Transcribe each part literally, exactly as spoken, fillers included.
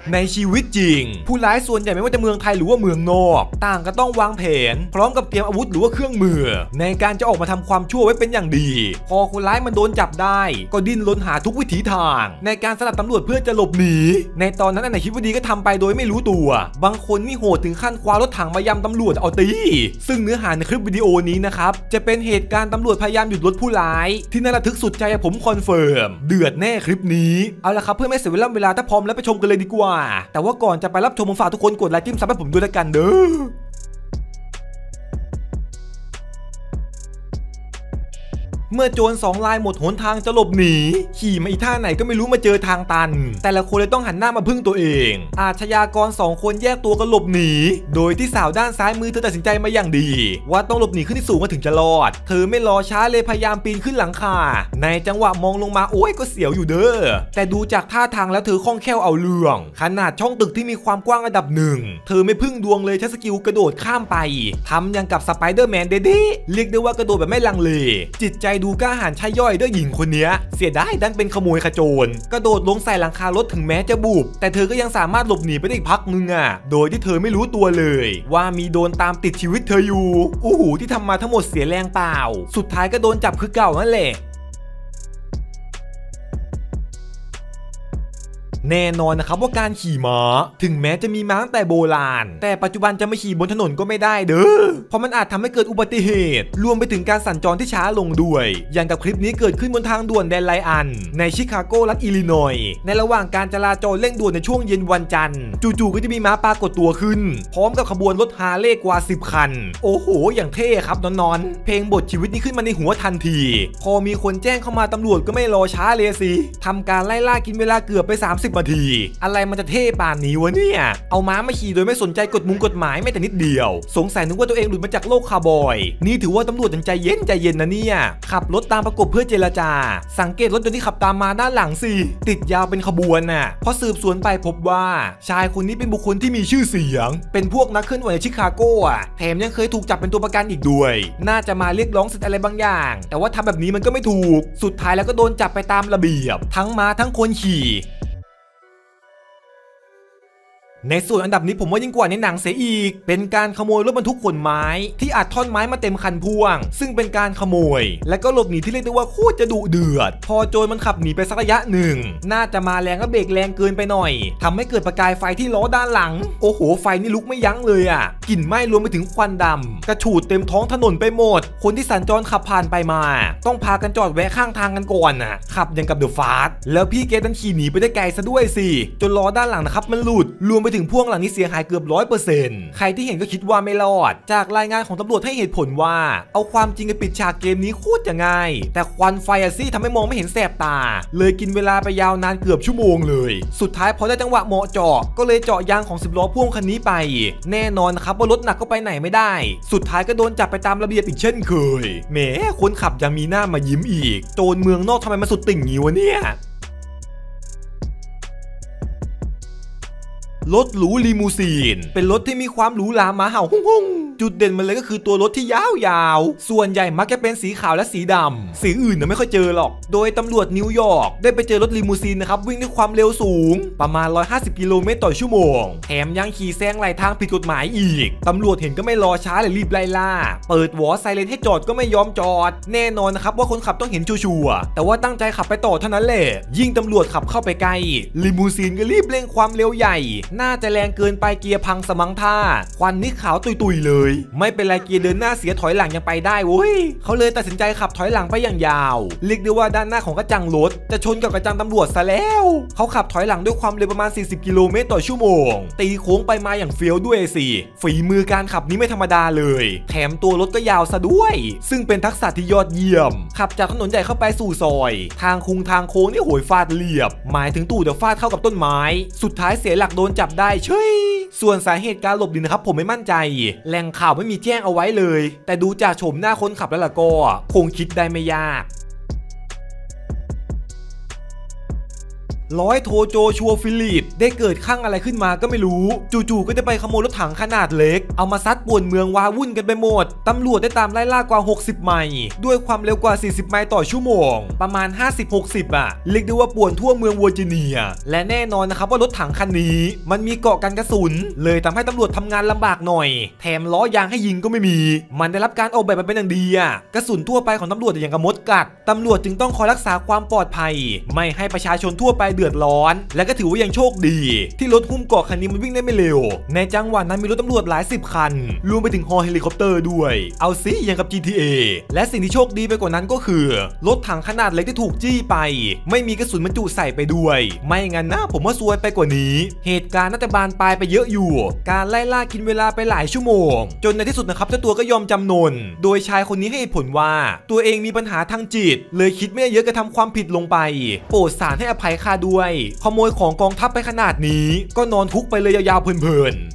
ในชีวิตจริงผู้ร้ายส่วนใหญ่ไม่ว่าจะเมืองไทยหรือว่าเมืองนอกต่างก็ต้องวางแผนพร้อมกับเตรียมอาวุธหรือว่าเครื่องมือในการจะออกมาทำความชั่วไว้เป็นอย่างดีพอคนร้ายมันโดนจับได้ก็ดิ้นรนหาทุกวิถีทางในการสลัดตำรวจเพื่อจะหลบหนีในตอนนั้นอันไหนคิดว่าดีก็ทำไปโดยไม่รู้ตัวบางคนนี่โหดถึงขั้นคว้ารถถังมายำตำรวจเอาตีซึ่งเนื้อหาในคลิปวิดีโอนี้นะครับจะเป็นเหตุการณ์ตำรวจพยายามหยุดรถผู้ร้ายที่น่าระทึกสุดใจผมคอนเฟิร์มเดือดแน่คลิปนี้เอาละครับเพื่อไม่เสียเวลาเวลาถ้าพร้อมแล้วไปชมกันเลยดีกว่าแต่ว่าก่อนจะไปรับชมผมฝากทุกคนกดไลค์จิ้มซับให้ผมด้วยละกันเด้อเมื่อโจรสองรายหมดหนทางจะหลบหนีขี่มาอีท่าไหนก็ไม่รู้มาเจอทางตันแต่ละคนเลยต้องหันหน้ามาพึ่งตัวเองอาชญากรสองคนแยกตัวกันหลบหนีโดยที่สาวด้านซ้ายมือเธอตัดสินใจมาอย่างดีว่าต้องหลบหนีขึ้นที่สูงมาถึงจะรอดเธอไม่รอช้าเลยพยายามปีนขึ้นหลังคาในจังหวะมองลงมาโอ้ยก็เสียวอยู่เด้อแต่ดูจากท่าทางแล้วเธอคล่องแคล่วเอาเรื่องขนาดช่องตึกที่มีความกว้างระดับหนึ่งเธอไม่พึ่งดวงเลยใช้สกิลกระโดดข้ามไปทำอย่างกับสไปเดอร์แมนเด้ๆเรียกได้ว่ากระโดดแบบไม่ลังเลจิตใจดูกล้าหาญใช่ย่อยด้วยหญิงคนนี้เสียดายดันเป็นขโมยขโจรกระโดดลงใส่หลังคารถถึงแม้จะบุบแต่เธอก็ยังสามารถหลบหนีไปได้อีกพักนึงอ่ะโดยที่เธอไม่รู้ตัวเลยว่ามีโดนตามติดชีวิตเธออยู่โอ้โหที่ทำมาทั้งหมดเสียแรงเปล่าสุดท้ายก็โดนจับคือเก่านั่นแหละแน่นอนนะครับว่าการขี่ม้าถึงแม้จะมีมาตั้งแต่โบราณแต่ปัจจุบันจะไม่ขี่บนถนนก็ไม่ได้เด้อเพราะมันอาจทำให้เกิดอุบัติเหตุรวมไปถึงการสัญจรที่ช้าลงด้วยอย่างกับคลิปนี้เกิดขึ้นบนทางด่วนแดนไลอันในชิคาโกรัฐอิลลินอยส์ในระหว่างการจราจรเร่งด่วนในช่วงเย็นวันจันทร์จู่ๆก็จะมีม้าปรากฏตัวขึ้นพร้อมกับขบวนรถฮาร์เลย์กว่าสิบคันโอ้โหอย่างเท่ครับนอนๆเพลงบทชีวิตนี้ขึ้นมาในหัวทันทีพอมีคนแจ้งเข้ามาตำรวจก็ไม่รอช้าเลยสิทำการไล่ล่ากินเวลาเกือบไปสามสิบนาทีอะไรมันจะเท่ป่านนี้วะเนี่ยเอาม้ามาขี่โดยไม่สนใจกฎมุงกฎหมายแม้แต่นิดเดียวสงสัยนึกว่าตัวเองหลุดมาจากโลกคาร์บอยนี่ถือว่าตำรวจใจเย็นใจเย็นนะเนี่ยขับรถตามประกบเพื่อเจรจาสังเกตรถยนต์ที่ขับตามมาด้านหลังสิติดยาวเป็นขบวนน่ะพอสืบสวนไปพบว่าชายคนนี้เป็นบุคคลที่มีชื่อเสียงเป็นพวกนักเคลื่อนไหวในชิคาโกอ่ะแถมยังเคยถูกจับเป็นตัวประกันอีกด้วยน่าจะมาเรียกร้องสิทธิ์อะไรบางอย่างแต่ว่าทำแบบนี้มันก็ไม่ถูกสุดท้ายแล้วก็โดนจับไปตามระเบียบทั้งม้าทั้งคนขี่ในส่วนอันดับนี้ผมว่ายิ่งกว่าในหนังเสียอีกเป็นการขโมยรถบรรทุกขนไม้ที่อัดท่อนไม้มาเต็มคันพ่วงซึ่งเป็นการขโมยและก็หลบหนีที่เรียกได้ว่าโคตรจะดุเดือดพอโจรมันขับหนีไปสักระยะหนึ่งน่าจะมาแรงและเบรกแรงเกินไปหน่อยทำให้เกิดประกายไฟที่ล้อด้านหลังโอ้โหไฟนี่ลุกไม่ยั้งเลยอ่ะกลิ่นไหม้รวมไปถึงควันดำกระฉูดเต็มท้องถนนไปหมดคนที่สัญจรขับผ่านไปมาต้องพากันจอดแวะข้างทางกันก่อนน่ะขับอย่างกับเดอะฟาสต์แล้วพี่เกดันขี่หนีไปได้ไกลซะด้วยสิจนล้อด้านหลังนะครับมันหลุดรวมไปถึงพ่วงหลังนี้เสียหายเกือบ ร้อยเปอร์เซ็นต์ ใครที่เห็นก็คิดว่าไม่รอดจากรายงานของตำรวจให้เหตุผลว่าเอาความจริงไปปิดฉากเกมนี้โคตรจะง่ายแต่ควันไฟอะซี่ทำให้มองไม่เห็นแสบตาเลยกินเวลาไปยาวนานเกือบชั่วโมงเลยสุดท้ายพอได้จังหวะเหมาะเจาะก็เลยเจาะยางของสิบล้อพ่วงคันนี้ไปแน่นอนครับว่ารถหนักก็ไปไหนไม่ได้สุดท้ายก็โดนจับไปตามระเบียบอีกเช่นเคยแหมคนขับยังมีหน้ามายิ้มอีกโจรเมืองนอกทำไมมาสุดติ่งงี้วะเนี่ยรถหรูลีมูซีนเป็นรถที่มีความหรูหรามาเห่าหุ่งๆจุดเด่นมันเลยก็คือตัวรถที่ยาวๆส่วนใหญ่มักจะเป็นสีขาวและสีดำสีอื่นเนี่ยไม่ค่อยเจอหรอกโดยตำรวจนิวยอร์กได้ไปเจอรถลีมูซีนนะครับวิ่งด้วยความเร็วสูงประมาณหนึ่งร้อยห้าสิบกิโลเมตรต่อชั่วโมงแถมยังขี่แซงไหลทางผิดกฎหมายอีกตำรวจเห็นก็ไม่รอช้าเลยรีบไล่ล่าเปิดวอร์ไซเรนให้จอดก็ไม่ยอมจอดแน่นอนนะครับว่าคนขับต้องเห็นชัวร์แต่ว่าตั้งใจขับไปต่อเท่านั้นแหละยิ่งตำรวจขับเข้าไปใกล้ลีมูซีนก็รีบเร่งความเร็วใหญ่น่าจะแรงเกินไปเกียร์พังสมังท่าควันนี่ขาวตุยๆเลยไม่เป็นไรเกียร์เดินหน้าเสียถอยหลังยังไปได้เว้ยเขาเลยตัดสินใจขับถอยหลังไปอย่างยาวเรียกได้ว่าด้านหน้าของกระจังรถจะชนกับกระจังตำรวจซะแล้วเขาขับถอยหลังด้วยความเร็วประมาณสี่สิบกิโลเมตรต่อชั่วโมงตีโค้งไปมาอย่างเฟี้ยวด้วยสิฝีมือการขับนี้ไม่ธรรมดาเลยแถมตัวรถก็ยาวซะด้วยซึ่งเป็นทักษะที่ยอดเยี่ยมขับจากถนนใหญ่เข้าไปสู่ซอยทางคุงทางโค้งนี่โหยฟาดเรียบหมายถึงตู่เดี๋ยวฟาดเข้ากับต้นไม้สุดท้ายเสียหลักโดนจับได้เฉยส่วนสาเหตุการหลบหนีนะครับผมไม่มั่นใจแหล่งข่าวไม่มีแจ้งเอาไว้เลยแต่ดูจากโฉมหน้าคนขับแล้วล่ะก็คงคิดได้ไม่ยากร้อยโทโจชัวฟิลิปได้เกิดข้างอะไรขึ้นมาก็ไม่รู้จู่ๆก็จะไปขโมยรถถังขนาดเล็กเอามาซัดป่วนเมืองวาวุ่นกันไปหมดตำรวจได้ตามไล่ล่ากว่าหกสิบไมล์ด้วยความเร็วกว่าสี่สิบไมล์ต่อชั่วโมงประมาณ ห้าสิบหกสิบ อ่ะเรียกได้ว่าป่วนทั่วเมืองเวอร์จิเนียและแน่นอนนะครับว่ารถถังคันนี้มันมีเกราะกันกระสุนเลยทำให้ตำรวจทำงานลำบากหน่อยแถมล้อยางให้ยิงก็ไม่มีมันได้รับการออกแบบมาเป็นอย่างดีอ่ะกระสุนทั่วไปของตำรวจอย่างกับมดกัดตำรวจจึงต้องคอยรักษาความปลอดภัยไม่ให้ประชาชนทั่วไปเดือดร้อนและก็ถือว่ายังโชคดีที่รถหุ้มเกราะคันนี้มันวิ่งได้ไม่เร็วในจังหวะนั้นมีรถตำรวจหลายสิบคันรวมไปถึงฮอเฮลิคอปเตอร์ด้วยเอาซิอย่างกับ จี ที เอ และสิ่งที่โชคดีไปกว่านั้นก็คือรถถังขนาดเล็กที่ถูกจี้ไปไม่มีกระสุนบรรจุใส่ไปด้วยไม่งั้นนะผมว่าซวยไปกว่านี้เหตุการณ์น่าจะบานปลายไปเยอะอยู่การไล่ล่ากินเวลาไปหลายชั่วโมงจนในที่สุดนะครับเจ้าตัวก็ยอมจำนนโดยชายคนนี้ให้เหตุผลว่าตัวเองมีปัญหาทางจิตเลยคิดไม่เยอะกระทำความผิดลงไปโปรดศาลให้อภัยข้าด้วยขโมยของกองทัพไปขนาดนี้ก็นอนคุกไปเลยยาวๆเพลินๆ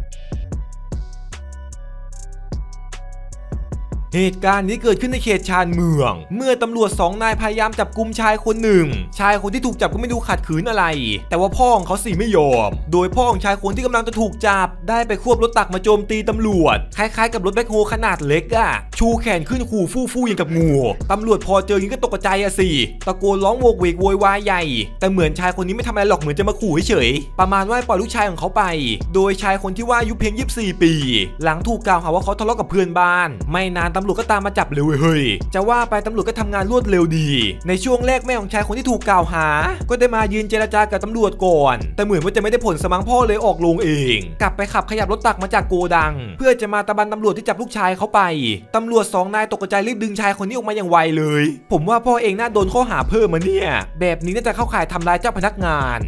เหตุการณ์นี้เกิดขึ้นในเขตชานเมืองเมื่อตำรวจสองนายพยายามจับกุมชายคนหนึ่งชายคนที่ถูกจับก็ไม่ดูขัดขืนอะไรแต่ว่าพ่อของเขาสิไม่ยอมโดยพ่อของชายคนที่กำลังจะถูกจับได้ไปควบรถตักมาโจมตีตำรวจคล้ายๆกับรถแบ็คโฮขนาดเล็กอะชูแขนขึ้นขู่ฟู่ฟู่อย่างกับงูตำรวจพอเจออย่างนี้ก็ตกใจอะสิตะโกนร้องโวกเวกโวยวายใหญ่แต่เหมือนชายคนนี้ไม่ทำอะไรหรอกเหมือนจะมาขู่เฉยๆประมาณว่าปล่อยลูกชายของเขาไปโดยชายคนที่ว่าอายุเพียงยี่สิบสี่ปีหลังถูกกล่าวหาว่าเขาทะเลาะกับเพื่อนบ้านไม่นานตำรวจก็ตามมาจับเฮ้ยจะว่าไปตำรวจก็ทำงานรวดเร็วดีในช่วงแรกแม่ของชายคนที่ถูกกล่าวหาก็ได้มายืนเจรจากับตำรวจก่อนแต่เหมือนว่าจะไม่ได้ผลสมังพ่อเลยออกโรงเองกลับไปขับขยับรถตักมาจากโกดังเพื่อจะมาตะบันตำรวจที่จับลูกชายเขาไปตำรวจสองนายตกใจรีบดึงชายคนนี้ออกมาอย่างไวเลยผมว่าพ่อเองน่าโดนข้อหาเพิ่มมาเนี่ยแบบนี้น่าจะเข้าข่ายทำร้ายเจ้าพนักงาน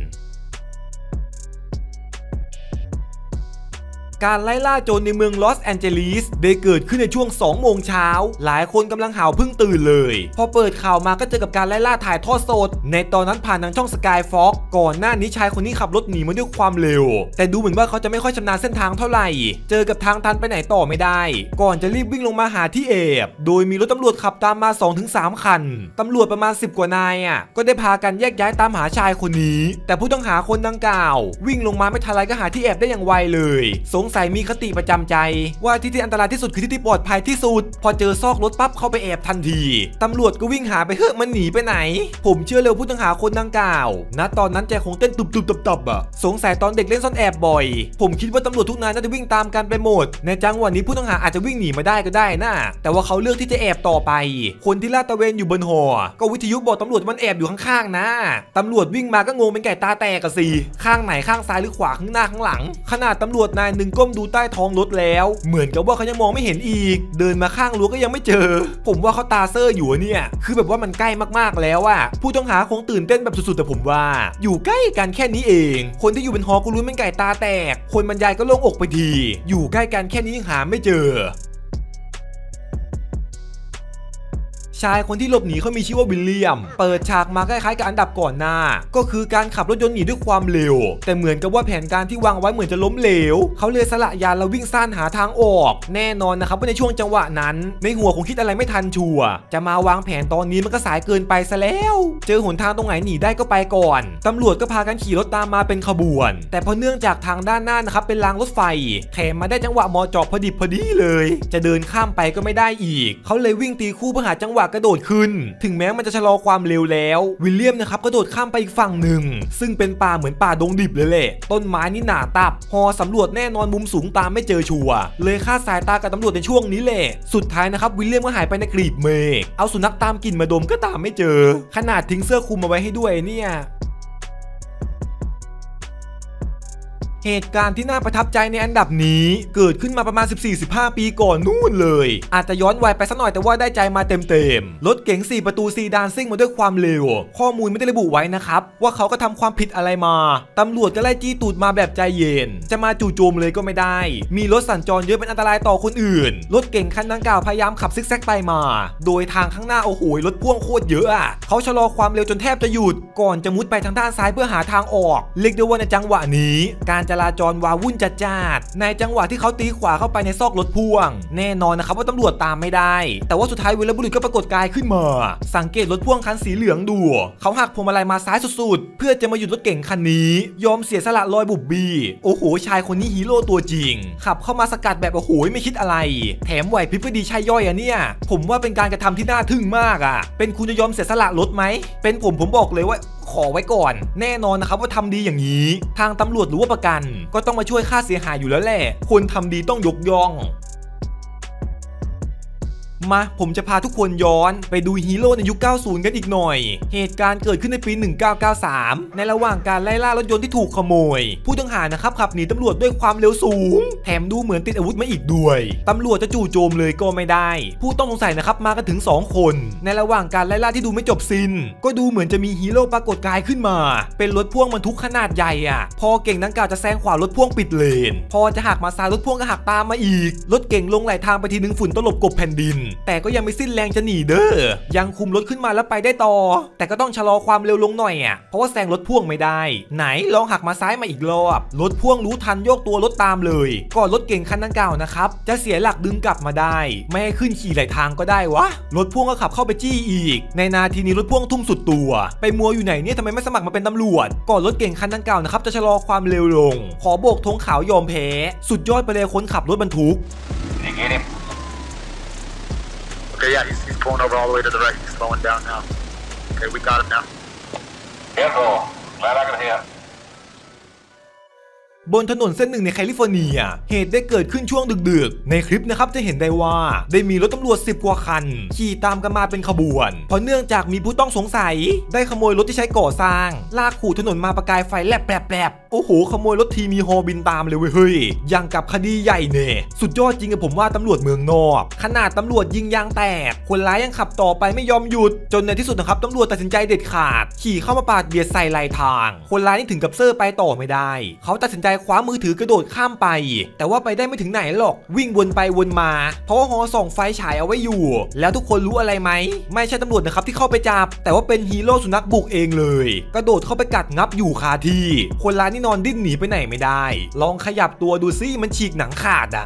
การไล่ล่าโจรในเมืองลอสแอนเจลิสได้เกิดขึ้นในช่วงสองโมงเช้าหลายคนกำลังหาวเพิ่งตื่นเลยพอเปิดข่าวมาก็เจอกับการไล่ล่าถ่ายทอดสดในตอนนั้นผ่านทางช่องสกายฟ็อกก่อนหน้านี้ชายคนนี้ขับรถหนีมาด้วยความเร็วแต่ดูเหมือนว่าเขาจะไม่ค่อยชำนาญเส้นทางเท่าไหร่เจอกับทางตันไปไหนต่อไม่ได้ก่อนจะรีบวิ่งลงมาหาที่แอบโดยมีรถตำรวจขับตามมา สองถึงสาม คันตำรวจประมาณสิบกว่านายอ่ะก็ได้พากันแยกย้ายตามหาชายคนนี้แต่ผู้ต้องหาคนดังกล่าววิ่งลงมาไม่ทันไรก็หาที่แอบได้อย่างไวเลยสงสัยมีคติประจำใจว่าที่ที่อันตรายที่สุดคือที่ที่ปลอดภัยที่สุดพอเจอซอกรถปั๊บเข้าไปแอบทันทีตำรวจก็วิ่งหาไปเฮ้ยมันหนีไปไหนผมเชื่อเร็วผู้ต้องหาคนดังกล่าวณตอนนั้นใจคงเต้นตุบๆตับๆอ่ะสงสัยตอนเด็กเล่นซ่อนแอบบ่อยผมคิดว่าตำรวจทุกนายน่าจะวิ่งตามกันไปหมดในจังหวะนี้ผู้ต้องหาอาจจะวิ่งหนีมาได้ก็ได้นะแต่ว่าเขาเลือกที่จะแอบต่อไปคนที่ลาดตระเวนอยู่บนหอก็วิทยุบอกตำรวจมันแอบอยู่ข้างๆนะตำรวจวิ่งมาก็งงเป็นไก่ตาแตกกันสิข้างไหนข้างซ้ายหรือขวาข้างหน้าข้างหลังขนาดตำรวจนายหนึ่งก้มดูใต้ท้องรถแล้วเหมือนกับว่าเขายังมองไม่เห็นอีกเดินมาข้างรั้วก็ยังไม่เจอผมว่าเขาตาเซอร์อยู่เนี่ยคือแบบว่ามันใกล้มากๆแล้วอะผู้ต้องหาคงตื่นเต้นแบบสุดๆแต่ผมว่าอยู่ใกล้กันแค่นี้เองคนที่อยู่บนหอก็รู้เป็นไก่ตาแตกคนบรรยายก็โล่งอกไปทีอยู่ใกล้กันแค่นี้ยังหาไม่เจอชายคนที่หลบหนีเขามีชื่อว่าวิลเลียมเปิดฉากมาคล้ายๆกับอันดับก่อนหน้าก็คือการขับรถยนต์หนีด้วยความเร็วแต่เหมือนกับว่าแผนการที่วางไว้เหมือนจะล้มเหลวเขาเลยสละยานแล้ววิ่งซ่านหาทางออกแน่นอนนะครับว่าในช่วงจังหวะนั้นในหัวคงคิดอะไรไม่ทันชัวจะมาวางแผนตอนนี้มันก็สายเกินไปซะแล้วเจอหนทางตรงไหนหนีได้ก็ไปก่อนตำรวจก็พากันขี่รถตามมาเป็นขบวนแต่พอเนื่องจากทางด้านหน้านะครับเป็นรางรถไฟแถมมาได้จังหวะมอจอบพอดิบพอดีเลยจะเดินข้ามไปก็ไม่ได้อีกเขาเลยวิ่งตีคู่เพื่อหาจังหวะกระโดดขึ้นถึงแม้มันจะชะลอความเร็วแล้ววิลเลียมนะครับกระโดดข้ามไปอีกฝั่งหนึ่งซึ่งเป็นป่าเหมือนป่าดงดิบเลยแหละต้นไม้นี่หนาตับพอสำรวจแน่นอนมุมสูงตามไม่เจอชัวร์เลยคาดสายตากับตำรวจในช่วงนี้แหละสุดท้ายนะครับวิลเลียมก็หายไปในกลีบเมฆเอาสุนัขตามกลิ่นมาดมก็ตามไม่เจอขนาดทิ้งเสื้อคลุมมาไว้ให้ด้วยเนี่ยเหตุการณ์ที่น่าประทับใจในอันดับนี้เกิดขึ้นมาประมาณ สิบสี่สิบห้า ปีก่อนนู่นเลยอาจจะย้อนวัยไปสักหน่อยแต่ว่าได้ใจมาเต็มๆรถเก๋งสี่ประตูซีดานซิ่งมาด้วยความเร็วข้อมูลไม่ได้ระบุไว้นะครับว่าเขาก็ทำความผิดอะไรมาตำรวจก็ไล่จี้ตูดมาแบบใจเย็นจะมาจู่โจมเลยก็ไม่ได้มีรถสัญจรเยอะเป็นอันตรายต่อคนอื่นรถเก๋งคันดังกล่าวพยายามขับซิกแซกไปมาโดยทางข้างหน้าโอ้โหรถพ่วงโคตรเยอะอ่ะเขาชะลอความเร็วจนแทบจะหยุดก่อนจะมุดไปทางด้านซ้ายเพื่อหาทางออกเรียกได้ว่าในจังหวะนี้การจราจรวาวุ่นจัดจ้าในจังหวะที่เขาตีขวาเข้าไปในซอกรถพ่วงแน่นอนนะครับว่าตำรวจตามไม่ได้แต่ว่าสุดท้ายวีรบุรุษก็ปรากฏกายขึ้นมาสังเกตรถพ่วงคันสีเหลืองดูเขาหักพวงมาลัยมาซ้ายสุดๆเพื่อจะมาหยุดรถเก๋งคันนี้ยอมเสียสละลอยบุบบี้โอ้โหชายคนนี้ฮีโร่ตัวจริงขับเข้ามาสกัดแบบโอ้โหไม่คิดอะไรแถมไหวพริบก็ดีใช่ย่อยอะเนี่ยผมว่าเป็นการกระทำที่น่าทึ่งมากอะเป็นคุณจะยอมเสียสละรถไหมเป็นผมผมบอกเลยว่าขอไว้ก่อนแน่นอนนะครับว่าทำดีอย่างนี้ทางตำรวจหรือว่าประกันก็ต้องมาช่วยค่าเสียหายอยู่แล้วแหละคนทำดีต้องยกย่องมาผมจะพาทุกคนย้อนไปดูฮีโร่ในยุค เก้าสิบ กันอีกหน่อยเหตุการณ์เกิดขึ้นในปี หนึ่งเก้าเก้าสาม ในระหว่างการไล่ล่ารถยนต์ที่ถูกขโมยผู้ต้องหานะครับขับหนีตำรวจด้วยความเร็วสูงแถมดูเหมือนติดอาวุธมาอีกด้วยตำรวจจะจู่โจมเลยก็ไม่ได้ผู้ต้องสงสัยนะครับมากันถึงสองคนในระหว่างการไล่ล่าที่ดูไม่จบสิ้นก็ดูเหมือนจะมีฮีโร่ปรากฏกายขึ้นมาเป็นรถพ่วงบรรทุกขนาดใหญ่อ่ะพอเก่งดังกล่าวจะแซงขวารถพ่วงปิดเลนพอจะหักมาซ้ายรถพ่วงก็หักตามมาอีกรถเก่งลงไหลทางไปทีนึงฝุ่นตลบกบแผ่นดินแต่ก็ยังไม่สิ้นแรงจะหนีเด้อยังคุมรถขึ้นมาแล้วไปได้ต่อแต่ก็ต้องชะลอความเร็วลงหน่อยอ่ะเพราะว่าแซงรถพ่วงไม่ได้ไหนลองหักมาซ้ายมาอีกรอบรถพ่วงรู้ทันโยกตัวรถตามเลยก่อนรถเก่งคันดังกล่าวนะครับจะเสียหลักดึงกลับมาได้ไม่ให้ขึ้นขี่ไหลทางก็ได้วะรถพ่วงก็ขับเข้าไปจี้อีกในนาทีนี้รถพ่วงทุ่มสุดตัวไปมัวอยู่ไหนเนี่ยทำไมไม่สมัครมาเป็นตำรวจก่อนรถเก่งคันดังกล่าวนะครับจะชะลอความเร็วลงขอโบกธงขาวยอมแพ้สุดยอดไปเลยคนขับรถบรรทุก Okay, yeah, he's, he's pulling over all the way to the right. He's slowing down now. Okay, we got him now. Careful. Glad I could hear. บนถนนเส้นหนึ่งในแคลิฟอร์เนียเหตุได้เกิดขึ้นช่วงดึกๆในคลิปนะครับจะเห็นได้ว่าได้มีรถตำรวจสิบกว่าคันขี่ตามกันมาเป็นขบวนเพราะเนื่องจากมีผู้ต้องสงสัยได้ขโมยรถที่ใช้ก่อสร้างลากขู่ถนนมาประกายไฟแลบแปรบๆโอ้โหขโมยรถทีมีฮอบินตามเลยเว้ยเฮ้ยยังกับคดีใหญ่เน่สุดยอดจริงกับผมว่าตำรวจเมืองนอกขนาดตำรวจยิงยางแตกคนร้ายยังขับต่อไปไม่ยอมหยุดจนในที่สุดนะครับตำรวจตัดสินใจเด็ดขาดขี่เข้ามาปาดเบียดใส่ไหลทางคนร้ายนี่ถึงกับเซอร์ไปต่อไม่ได้เขาตัดสินใจคว้ามือถือกระโดดข้ามไปแต่ว่าไปได้ไม่ถึงไหนหรอกวิ่งวนไปวนมาเพราะว่าฮอส่องไฟฉายเอาไว้อยู่แล้วทุกคนรู้อะไรไหมไม่ใช่ตำรวจนะครับที่เข้าไปจับแต่ว่าเป็นฮีโร่สุนัขบุกเองเลยกระโดดเข้าไปกัดงับอยู่คาที่คนร้ายนี่นอนดิ้นหนีไปไหนไม่ได้ลองขยับตัวดูซิมันฉีกหนังขาดอะ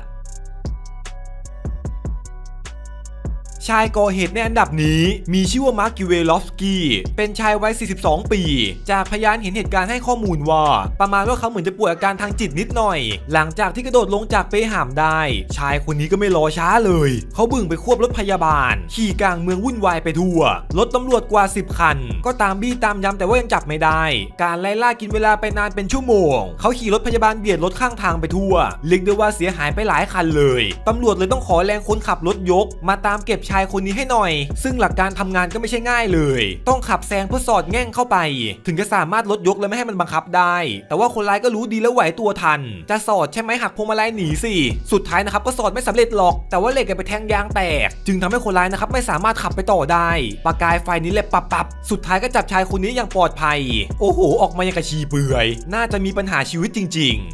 ชายก่อเหตุในอันดับนี้มีชื่อว่ามาร์ค กิเวลอฟสกี้เป็นชายวัยสี่สิบสองปีจากพยานเห็นเหตุการณ์ให้ข้อมูลว่าประมาณว่าเขาเหมือนจะป่วยอาการทางจิตนิดหน่อยหลังจากที่กระโดดลงจากเปหามได้ชายคนนี้ก็ไม่รอช้าเลยเขาบึ่งไปควบรถพยาบาลขี่กลางเมืองวุ่นวายไปทั่วรถตำรวจกว่าสิบคันก็ตามบี้ตามยำแต่ว่ายังจับไม่ได้การไล่ล่ากินเวลาไปนานเป็นชั่วโมงเขาขี่รถพยาบาลเบียดรถข้างทางไปทั่วเรียกได้ว่าเสียหายไปหลายคันเลยตำรวจเลยต้องขอแรงคนขับรถยกมาตามเก็บชายคนนี้ให้หน่อยซึ่งหลักการทำงานก็ไม่ใช่ง่ายเลยต้องขับแซงเพื่อสอดแง่งเข้าไปถึงจะสามารถลดยกและไม่ให้มันบังคับได้แต่ว่าคนร้ายก็รู้ดีแล้วไหวตัวทันจะสอดใช่ไหมหักพวงมาลัยหนีสิสุดท้ายนะครับก็สอดไม่สำเร็จหรอกแต่ว่าเหล็กไปแทงยางแตกจึงทำให้คนร้ายนะครับไม่สามารถขับไปต่อได้ประกายไฟนี้แหละปับปับสุดท้ายก็จับชายคนนี้อย่างปลอดภัยโอ้โหออกมาอย่างกระชีเปื่อยน่าจะมีปัญหาชีวิตจริงๆ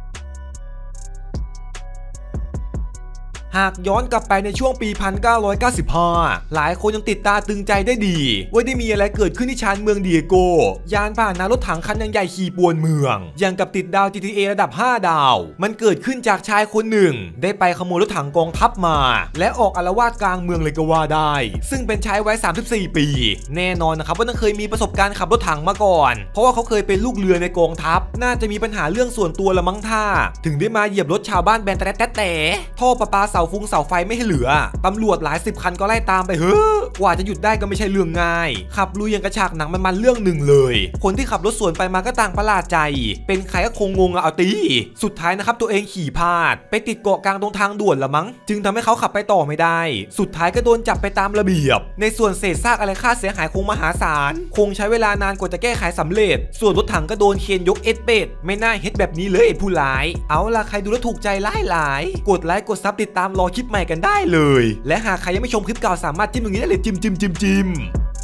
หากย้อนกลับไปในช่วงปี หนึ่งพันเก้าร้อยเก้าสิบห้า หลายคนยังติดตาตึงใจได้ดีว่าได้มีอะไรเกิดขึ้นที่ชานเมืองดิเอโกยานพาหนะรถถังคันยังใหญ่ขี่ปวนเมืองอย่างกับติดดาว จี ที เอ ระดับห้าดาวมันเกิดขึ้นจากชายคนหนึ่งได้ไปขโมยรถถังกองทัพมาและออกอาละวาดกลางเมืองเลยก็ว่าได้ซึ่งเป็นชายวัยสามสิบสี่ปีแน่นอนนะครับว่าต้องเคยมีประสบการณ์ขับรถถังมาก่อนเพราะว่าเขาเคยเป็นลูกเรือในกองทัพน่าจะมีปัญหาเรื่องส่วนตัวละมั้งท่าถึงได้มาเหยียบรถชาวบ้านแบนแต่แต่แต่ท่อประปาเสาฟุงเสาไฟไม่ให้เหลือตำรวจหลายสิบคันก็ไล่ตามไปเฮ้อกว่าจะหยุดได้ก็ไม่ใช่เรื่องง่ายขับลุยอย่างกระฉากหนังมันมันเรื่องหนึ่งเลยคนที่ขับรถสวนไปมาก็ต่างประหลาดใจเป็นใครก็คงงงอะเอาตีสุดท้ายนะครับตัวเองขี่พลาดไปติดเกาะกลางตรงทางด่วนละมั้งจึงทำให้เขาขับไปต่อไม่ได้สุดท้ายก็โดนจับไปตามระเบียบในส่วนเศษซากอะไรค่าเสียหายคงมหาศาลคงใช้เวลานานกว่าจะแก้ไขสำเร็จส่วนรถถังก็โดนเคนยกเอ็ดเป็ดไม่น่าเฮ็ดแบบนี้เลยไอ้ผู้ร้ายเอาล่ะใครดูแล้วถูกใจหลายๆกดไลค์กดซับติดตามรอคลิปใหม่กันได้เลยและหากใครยังไม่ชมคลิปเก่าสามารถจิ้มตรงนี้ได้เลยจิ้มจิ้มจิ้มจิ้ม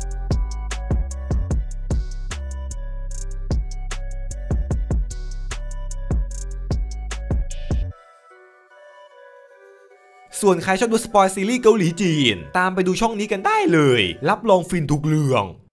ส่วนใครชอบดูสปอยซีรีส์เกาหลีจีนตามไปดูช่องนี้กันได้เลยรับรองฟินทุกเรื่อง